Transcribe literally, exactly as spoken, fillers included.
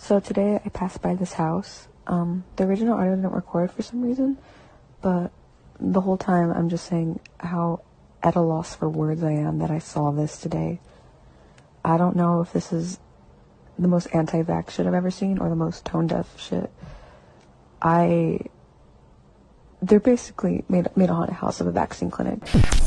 So today I passed by this house. Um, the original audio didn't record for some reason, but the whole time I'm just saying how at a loss for words I am that I saw this today. I don't know if this is the most anti-vax shit I've ever seen or the most tone-deaf shit. I... They're basically made, made a haunted house of a vaccine clinic.